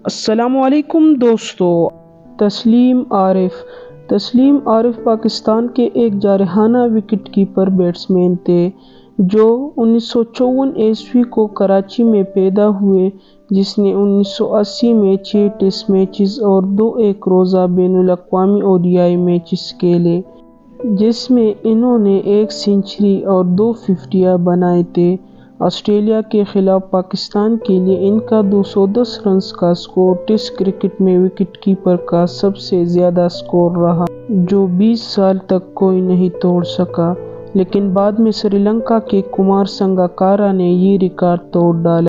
अस्सलामुअलैकुम दोस्तों। तस्लीम आरिफ पाकिस्तान के एक जारहाना विकेटकीपर बैट्समैन थे जो 1954 ईस्वी को कराची में पैदा हुए, जिसने 1980 में 6 टेस्ट मैचेस और 2 एक रोज़ा बैनुल-अक़वामी ओडीआई मैचेस खेले, जिसमें इन्होंने 1 सेंचुरी और 2 फिफ्टियां बनाए थे। ऑस्ट्रेलिया के खिलाफ पाकिस्तान के लिए इनका 210 रन का स्कोर टेस्ट क्रिकेट में विकेटकीपर का सबसे ज़्यादा स्कोर रहा, जो 20 साल तक कोई नहीं तोड़ सका। लेकिन बाद में श्रीलंका के कुमार संगकारा ने ये रिकॉर्ड तोड़ डाला।